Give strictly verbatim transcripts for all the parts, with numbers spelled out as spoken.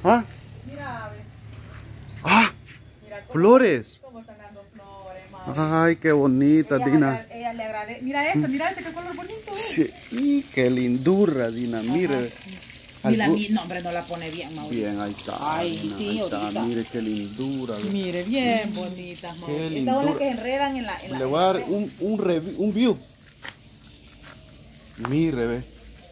¿Ah? Mira, ave. ¡Ah! Mira cómo, ¡Flores! cómo están dando flores, mami. ¡Ay, qué bonita, ella, Dina! Ella, ella le agradece. Mira esto, mira este, qué color bonito. ¿Eh? Sí, ¡y qué lindurra, Dina! Mire. Y la Algo- mi, no, hombre, no la pone bien, Mauricio. Bien, ahí está. Ay, Dina, sí, ahí está. ahorita. Mire qué lindura. ve. Mire, bien bonitas, Qué Mauricio. Estas son lindura. las que se enredan en la... En la Le en voy a la dar red. un, un, revi- un view. Mire, ve.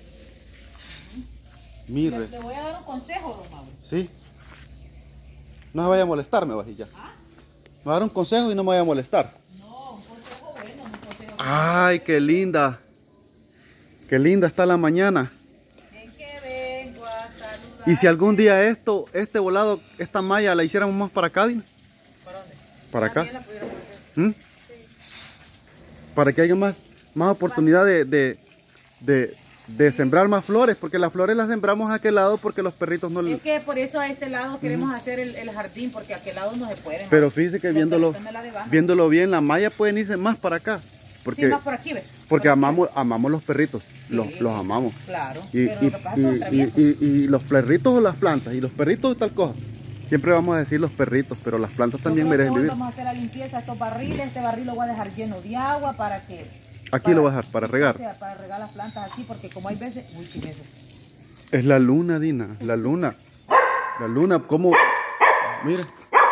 Mire. Le, le voy a dar un consejo, don Mauricio. Sí. No se vaya a molestar, me vaya ya. ¿Ah? Me va a dar un consejo y no me vaya a molestar. No, un consejo bueno, un consejo Ay, qué linda. Qué linda está la mañana. en que vengo a saludar. Y si algún día esto, este volado, esta malla la hiciéramos más para acá, Dina. ¿Para dónde? Para acá. También la pudiéramos hacer. ¿Mm? Para que haya más, más oportunidad de, de, de, de sembrar más flores, porque las flores las sembramos a aquel lado porque los perritos no... Es que por eso a este lado queremos hacer el, el jardín, porque a aquel lado no se puede. Pero ¿no? fíjese que Los viéndolo, perritos me la debajan. viéndolo bien, la malla pueden irse más para acá. Porque, Sí, más por aquí, ¿ves? porque Por aquí, amamos, amamos los perritos, Sí. los, los amamos. Claro, Y, pero y, lo que pasa es que son y, traviesos. y- y- y los perritos o las plantas, y los perritos tal cosa. Siempre vamos a decir los perritos, pero las plantas también Yo creo que merecen hoy vivir. vamos a hacer la limpieza de estos barriles. Este barril lo voy a dejar lleno de agua para que... Aquí para- lo voy a dejar para regar. O sea, para regar las plantas aquí, porque como hay veces... Uy, qué veces. Es la luna, Dina, la luna. La luna, como... Mire.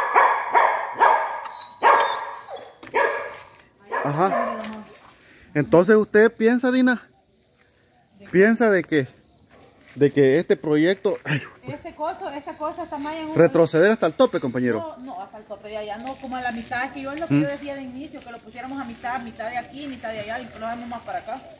Ajá. Entonces usted piensa, Dina, piensa de que, de que este proyecto, ay, Este coso, esta cosa, esta malla... en un- retroceder hasta el tope, compañero. No, no, hasta el tope de allá, no como a la mitad, es que yo es lo que ¿Mm? yo decía de inicio, que lo pusiéramos a mitad, mitad de aquí, mitad de allá, y que lo hagamos más para acá.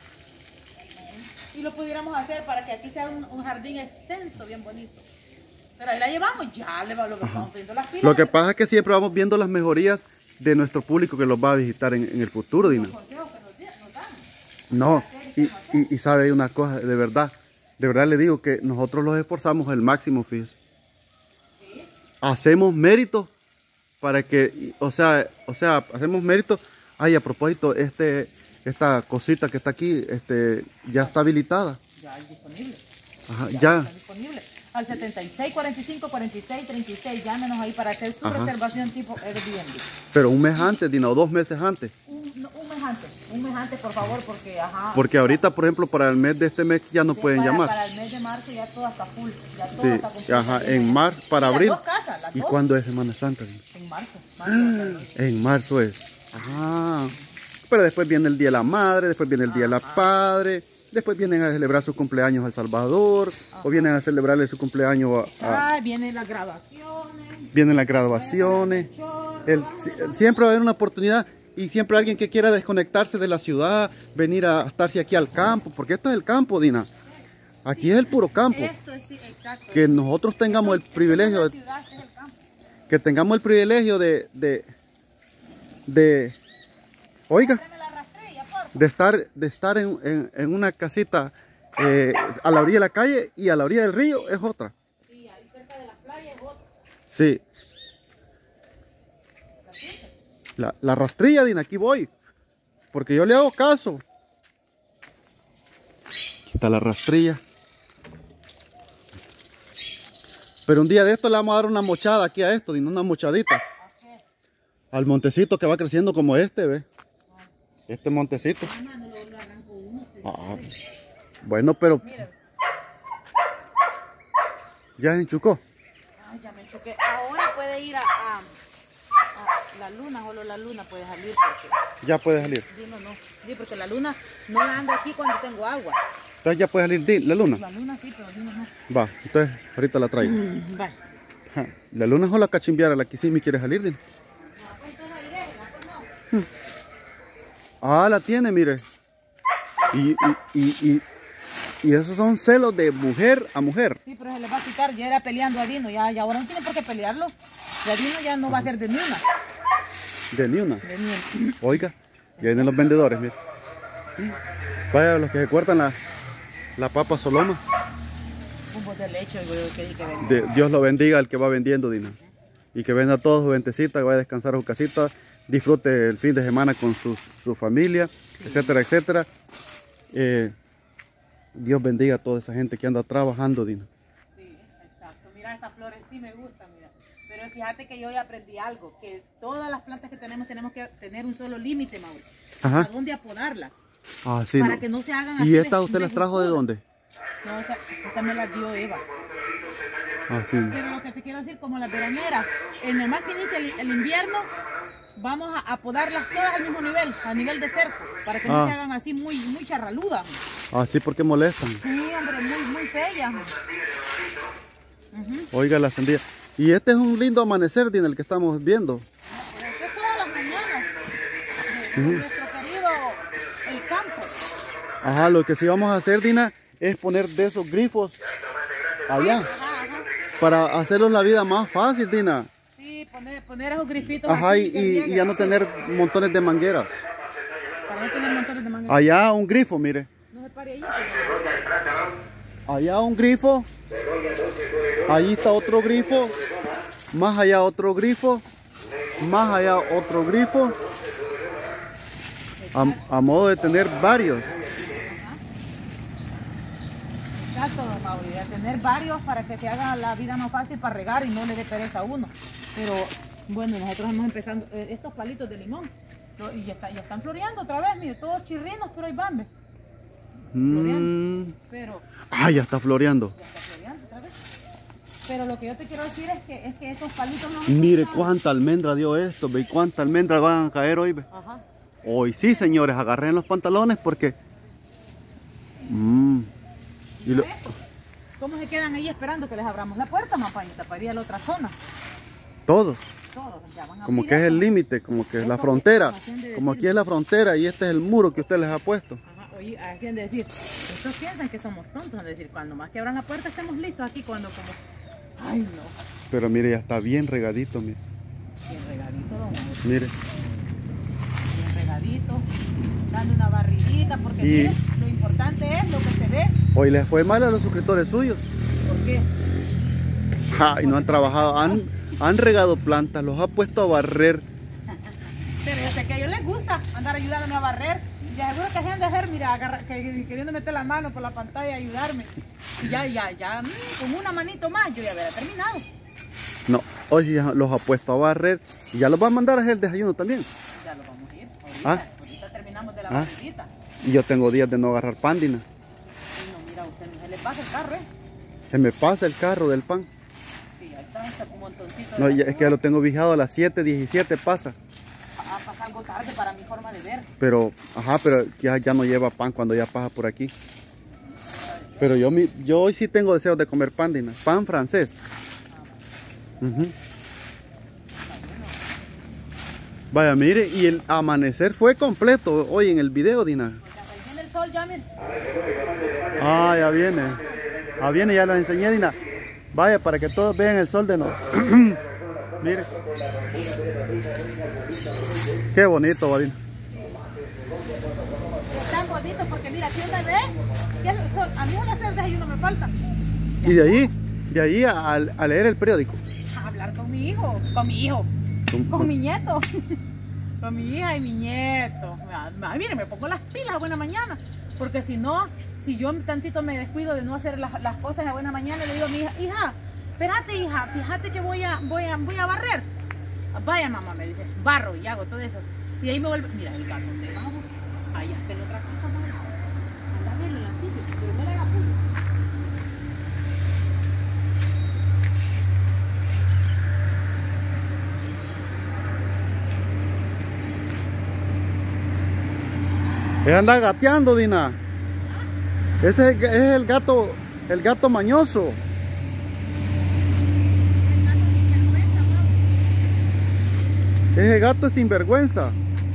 Y lo pudiéramos hacer para que aquí sea un, un jardín extenso, bien bonito. Pero ahí la llevamos, ya le va lo que estamos poniendo las pilas. Lo que pasa es que siempre vamos viendo las mejorías de nuestro público que los va a visitar en, en el futuro, Dina. Los consejos que nos, di- nos dan. No, y, y, y sabe una cosa, de verdad, de verdad le digo que nosotros los esforzamos el máximo, fíjese. Hacemos méritos para que, o sea, o sea, hacemos méritos. Ay, a propósito, este, esta cosita que está aquí, este, ya está habilitada. Ya es disponible. Ajá, Ya, ya. está disponible. Al setenta y seis, cuarenta y cinco, cuarenta y seis, treinta y seis, llámenos ahí para hacer su Ajá. reservación tipo Airbnb. Pero un mes antes, Dina, o dos meses antes. Un, no, un mes antes, un mes antes, por favor, porque ajá. Porque ahorita, por ejemplo, para el mes de este mes ya no Sí, pueden para, llamar. Para el mes de marzo ya todo está full, ya todo Sí, está completo. ajá, en marzo, para Sí, abril. Las dos casas, las ¿Y dos. cuándo es Semana Santa, Dina? En marzo. marzo En marzo es. Ah. Pero después viene el Día de la Madre, después viene el Día de la Padre, después vienen a celebrar su cumpleaños a El Salvador, o vienen a celebrarle su cumpleaños a, a- ah, vienen las grabaciones. vienen las graduaciones. El- si- siempre va a haber una oportunidad y siempre alguien que quiera desconectarse de la ciudad, venir a estarse aquí al campo, porque esto es el campo, Dina. Aquí es el puro campo. Esto es, sí, exacto. Que nosotros tengamos el privilegio La de, ciudad es el campo. que tengamos el privilegio de, de, de, oiga, Dame la rastrilla, por favor. de estar, de estar en, en- en una casita eh, a la orilla de la calle y a la orilla del río es otra. Sí, ahí cerca de la playa es otro. Sí. La, la rastrilla, Dina, aquí voy. Porque yo le hago caso. Aquí está la rastrilla. Pero un día de esto le vamos a dar una mochada aquí a esto, Dina, una mochadita. ¿A qué? Al montecito que va creciendo como este, ¿ve? Este montecito. Ah, no, lo, lo arranco uno. Sí. Ah, bueno, pero Mire, ya se enchucó. ay, ya me choqué. Ahora puede ir a, a, a la luna, solo la luna puede salir porque Ya puede salir. sí, no, no. Sí, porque la luna no la ando aquí cuando tengo agua. Entonces ya puede salir di- la luna. La luna sí, pero la luna no. Va, entonces ahorita la traigo. Mm, Vale. Ajá. La luna es la cachimbiara, la que sí me quiere salir, Dina. No, pues entonces ahí déjela, pues no. Ah, la tiene, mire. Y, y, y, y, y esos son celos de mujer a mujer. Sí, pero se le va a quitar. Ya era peleando a Dino, ya, ya ahora no tiene por qué pelearlo. Ya Dino ya no va a ser de ni una. De ni una. De ni una. Oiga, y vienen los vendedores, mire. Vaya, los que se cortan la, la papa soloma. Un bote de leche, digo yo, que, que vende. De- Dios lo bendiga al que va vendiendo, Dina. Y que venda todo su ventecita, que vaya a descansar a su casita, disfrute el fin de semana con sus, su familia, etcétera, etcétera. Eh, Dios bendiga a toda esa gente que anda trabajando, Dina. Sí, exacto. Exacto, mira, estas flores sí me gustan, mira. Pero fíjate que yo ya aprendí algo, que todas las plantas que tenemos tenemos que tener un solo límite, Mauro. Ajá. ¿A dónde apodarlas? Ah, sí. Para No. que no se hagan ¿Y así esta de- usted las trajo de dónde? No, esta, esta me la dio Eva. Ah, sí. Pero lo que te quiero decir, como las veraneras, en el más que inicia el, el invierno, vamos a, a podarlas todas al mismo nivel, a nivel de cerco, para que no Ah. se hagan así muy, muy charraludas. Ah, sí, porque molestan. Sí, hombre, muy, muy feas. Ujú. Oiga la sandía. Y este es un lindo amanecer, Dina, el que estamos viendo. Esto es todas las mañanas de, de nuestro querido el campo. Ajá, lo que sí vamos a hacer, Dina, es poner de esos grifos allá. Ajá, ajá. Para hacerlos la vida más fácil, Dina. Sí, poner, poner esos grifitos Ajá, así y, que y- y rieguen, ya no tener montones de mangueras. para no tener montones de mangas. Allá un grifo, mire. No se pare ahí. Allá un grifo. Allí está otro grifo. Más allá otro grifo. Más allá otro grifo. A, a modo de tener varios. Exacto, don Mauri, de tener varios para que se haga la vida más fácil para regar y no le dé pereza a uno. Pero bueno, nosotros hemos empezado eh, estos palitos de limón lo- y ya, está- ya están floreando otra vez, mire, todos chirrinos, pero ahí van, ve, Mm. pero Ah, ya está floreando. ya está floreando otra vez. Pero lo que yo te quiero decir es que, es que esos palitos no... Mire cuánta almendra dio esto, ve cuánta almendra van a caer hoy, ve. Ajá. Hoy sí, señores, agarren los pantalones porque... Mm. Y lo- Esto, ¿cómo se quedan ahí esperando que les abramos la puerta, mapañita, para ir a la otra zona? Todos, Todos ya van a como abrir que es el eso. límite, como que es la Eso frontera, que hacían de como decir. aquí es la frontera y este es el muro que usted les ha puesto. Ajá, oye, hacían de decir, estos piensan que somos tontos, es decir, cuando más que abran la puerta estemos listos aquí, cuando como, ay no, Pero mire, ya está bien regadito, mire. bien regadito, don Mauro, Mire. bien regadito, dando una barridita, porque Y- mire, lo importante es lo que se ve, Hoy les fue mal a los suscriptores suyos. ¿por qué? Ay, no han trabajado, han, han regado plantas, los ha puesto a barrer. Pero yo sé que a ellos les gusta andar ayudando a barrer, y seguro que hacían de hacer, mira, agarra- que, queriendo meter la mano por la pantalla y ayudarme, y ya, ya, ya, mm, con una manito más yo ya había terminado. No, hoy sí los ha puesto a barrer y ya los va a mandar a hacer el desayuno también. Ya lo vamos a ir, ahorita, Ah. ahorita terminamos de la Ah. barridita. Y yo tengo días de no agarrar pan, Dina. Y no, mira, usted no se le pasa el carro, ¿eh? Se me pasa el carro del pan. Sí, ahí está, está un montoncito de No, ya- es basura. que ya lo tengo vigilado a las siete diecisiete pasa. Ah, pasa algo tarde para mi forma de ver. Pero, ajá, pero ya, ya no lleva pan cuando ya pasa por aquí. Pero yo, mi- yo hoy sí tengo deseos de comer pan, Dina. Pan francés. Ujú. Vaya, mire, y el amanecer fue completo hoy en el video, Dina. Oiga, ahí viene el sol ya, miren. Ah, ya viene. Ah, viene, ya lo enseñé, Dina. Vaya, para que todos vean el sol de noche. Mire. Qué bonito, va, Dina. Están bonitos porque mira, aquí me ve, que el sol, a mí una cerveza y uno me falta. Y de ahí, de ahí a, a leer el periódico. A hablar con mi hijo, con mi hijo, Con- con mi nieto, con mi hija y mi nieto. Ah, mire, me pongo las pilas a buena mañana, porque si no, si yo tantito me descuido de no hacer las, las cosas a buena mañana, le digo a mi hija, hija, espérate hija, fíjate que voy a, voy a, voy a barrer. Vaya mamá, me dice, barro y hago todo eso. Y ahí me vuelve, mira el gato, ¿dónde vamos? Allá está en otra casa, mamá. Anda a verlo en la silla, pero no le haga pulo. Él anda gateando, Dina. Ese es, es el gato, el gato mañoso. Ese gato es sinvergüenza.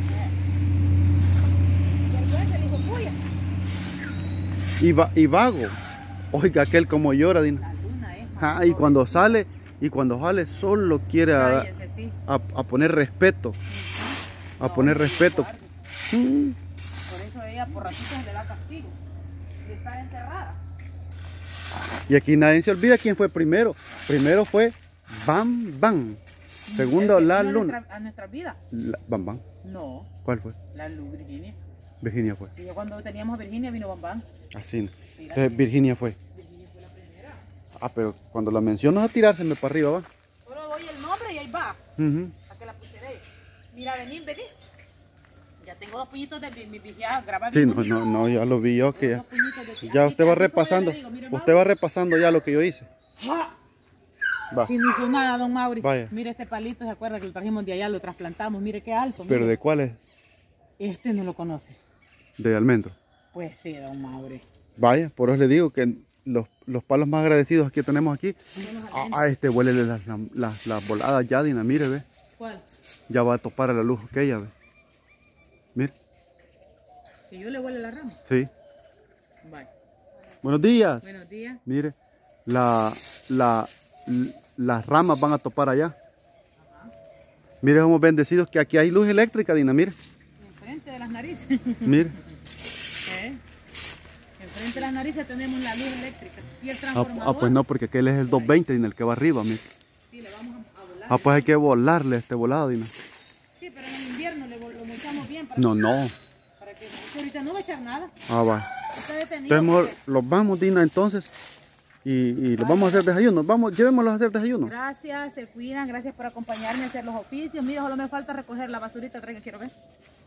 Vergüenza, el hijo puya. Y, va- y vago. Oiga, aquel como llora, Dina. La luna es. Ah, y cuando sale, y cuando sale solo quiere a, Cállese, sí. a- a poner respeto. A No, poner no, respeto. guarde. Mm. Por eso ella por ratitos le da castigo de estar encerrada. Y aquí nadie se olvida quién fue primero. Primero fue Bam Bam. Segundo, El que La vino a Luna. nuestra- A nuestra vida. La- Bam Bam. No, ¿Cuál fue? la luz Virginia. Virginia fue. Y ya cuando teníamos a Virginia vino Bam Bam. Así. Sí, la Entonces Virginia fue. Virginia fue la primera. Ah, pero cuando la mencionas a tirárseme para arriba, va. Solo doy el nombre y ahí va. Uh-huh. Para que la pusierais. Mira, vení, vení. Ya tengo dos puñitos de mi vigiada grabados. Sí, no, no, no, ya lo vi yo que ya. De Ya usted va repasando. Digo, mire, Usted va repasando ya lo que yo hice. ¡Ja! Va. Si no hizo nada, don Mauri. Vaya. Mire este palito, ¿se acuerda que lo trajimos de allá? Lo trasplantamos. Mire qué alto. ¿Pero mire. de cuál es? Este no lo conoce. De almendro. Pues sí, don Mauri. Vaya, por eso le digo que los, los palos más agradecidos que tenemos aquí. Ah, este huele las, las, las voladas ya, Dina, mire, ve. ¿Cuál? Ya va a topar a la luz aquella, ve. Mire. Que yo le huele la rama. Sí. Vaya. Buenos días. Buenos días. Mire, la, la, las ramas van a topar allá. Ajá. Mire, somos bendecidos que aquí hay luz eléctrica, Dina, mire. Enfrente de las narices. Mire. ¿Eh? Enfrente de las narices tenemos la luz eléctrica. ¿Y el Ah, transformador? ah, pues no, porque aquel es el doscientos veinte, Dina, el que va arriba, mire. Sí, le vamos a, a volar. Ah, pues hay que volarle a este volado, Dina. Sí, pero en el invierno le vol- lo mochamos bien para, No, no. para que porque ahorita no va a echar nada. Ah, va. Está detenido. Entonces mejor porque- los vamos, Dina, entonces. Y, y los vamos a hacer desayuno. Vamos, llevémoslos a hacer desayuno. Gracias, se cuidan, gracias por acompañarme a hacer los oficios. Mira, solo me falta recoger la basurita, traiga, quiero ver.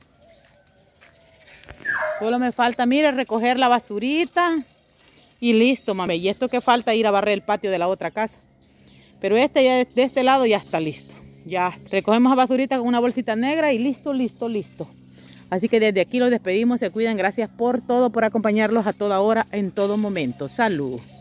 Solo me falta, mire, recoger la basurita y listo, mami. Y esto que falta ir a barrer el patio de la otra casa. Pero este ya de, de este lado ya está listo. Ya recogemos la basurita con una bolsita negra y listo, listo, listo. Así que desde aquí los despedimos, se cuidan. Gracias por todo, por acompañarlos a toda hora, en todo momento. Salud.